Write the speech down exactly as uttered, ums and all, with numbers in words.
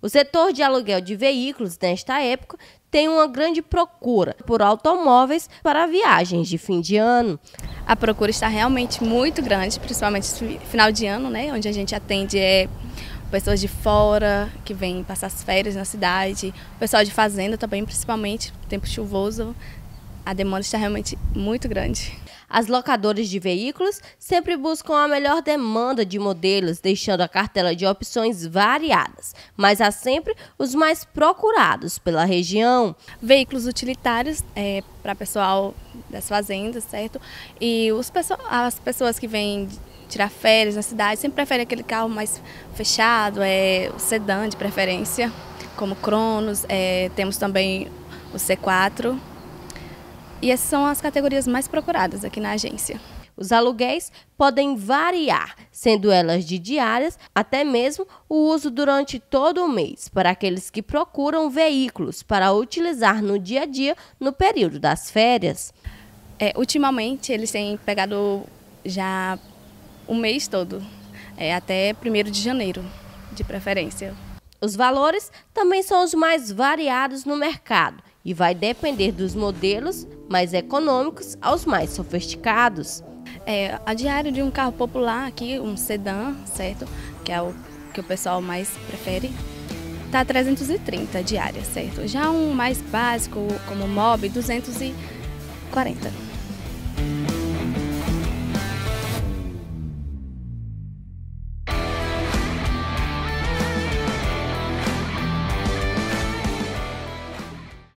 O setor de aluguel de veículos, nesta época, tem uma grande procura por automóveis para viagens de fim de ano. A procura está realmente muito grande, principalmente no final de ano, né, onde a gente atende é, pessoas de fora, que vêm passar as férias na cidade, pessoal de fazenda também, principalmente, tempo chuvoso, a demanda está realmente muito grande. As locadoras de veículos sempre buscam a melhor demanda de modelos, deixando a cartela de opções variadas, mas há sempre os mais procurados pela região. Veículos utilitários é, para pessoal das fazendas, certo? E os, as pessoas que vêm tirar férias na cidade sempre preferem aquele carro mais fechado, é, o sedã de preferência, como Cronos, é, temos também o C quatro. E essas são as categorias mais procuradas aqui na agência. Os aluguéis podem variar, sendo elas de diárias até mesmo o uso durante todo o mês, para aqueles que procuram veículos para utilizar no dia a dia no período das férias. É, ultimamente eles têm pegado já o mês todo, é, até primeiro de janeiro, de preferência. Os valores também são os mais variados no mercado e vai depender dos modelos mais econômicos aos mais sofisticados. É, a diária de um carro popular aqui, um sedã, certo? Que é o que o pessoal mais prefere, tá trezentos e trinta diária, certo? Já um mais básico, como Mobi, duzentos e quarenta.